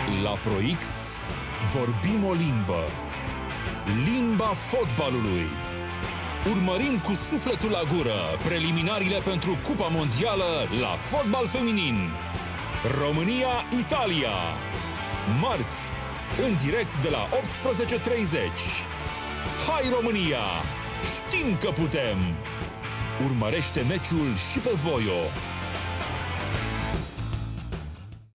La ProX vorbim o limbă. Limba fotbalului. Urmărim cu sufletul la gură preliminariile pentru Cupa Mondială la fotbal feminin. România-Italia. Marți, în direct de la 18:30. Hai România! Știm că putem! Urmărește meciul și pe Voio.